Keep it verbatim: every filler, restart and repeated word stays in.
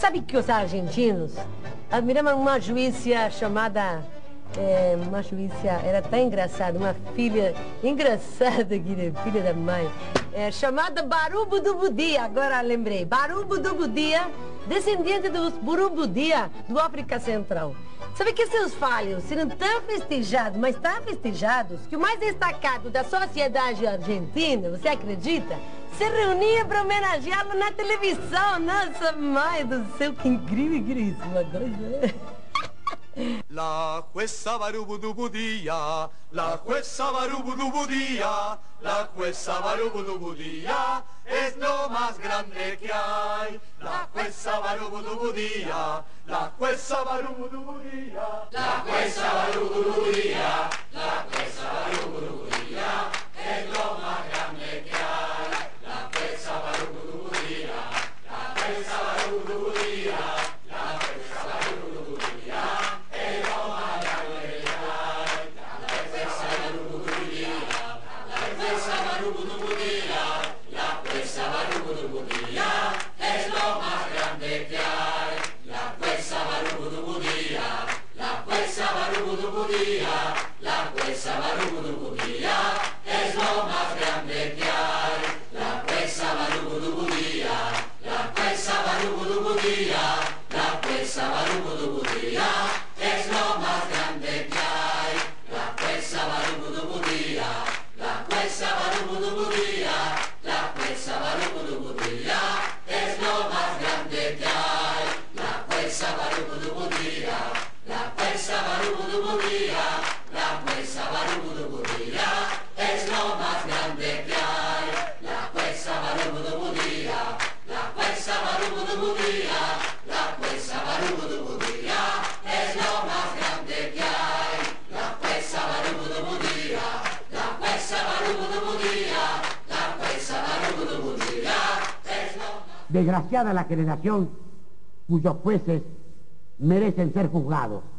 Sabe que os argentinos admiravam uma juíza chamada... É, uma juíza, era tão engraçada, uma filha engraçada, filha da mãe, é, chamada Barubo do Budia, agora lembrei, Barubo do Budia, descendente dos Burubudia do África Central. Sabe que seus falhos serão tão festejados, mas tão festejados, que o mais destacado da sociedade argentina, você acredita? Se reunia para homenageá-lo na televisão. Nossa, mãe do céu, que incrível, incrível uma coisa. La jueza Barubudubudía, la jueza Barubudubudía, la jueza Barubudubudía es lo más grande que hay. La jueza Barubudubudía, la jueza Barubudubudía, la jueza Barubudubudía, la jueza Barubudubudía es lo más grande que hay. La jueza Barubudubudía, la jueza Barubudubudía. La jueza Barubudubudía es lo más grande que hay. La jueza Barubudubudía, la jueza Barubudubudía, la jueza Barubudubudía es lo más grande que hay. La jueza Barubudubudía, la jueza Barubudubudía, la jueza Barubudubudía es lo más grande que hay. La jueza Barubudubudía, la jueza Barubudubudía, la jueza Barubudubudía es lo más grande que hay. La jueza Barubudubudía, la jueza Barubudubudía, la jueza Barubudubudía es lo más grande que hay. La jueza Barubudubudía, la jueza Barubudubudía, la jueza Barubudubudía es lo más... Desgraciada la generación cuyos jueces merecen ser juzgados.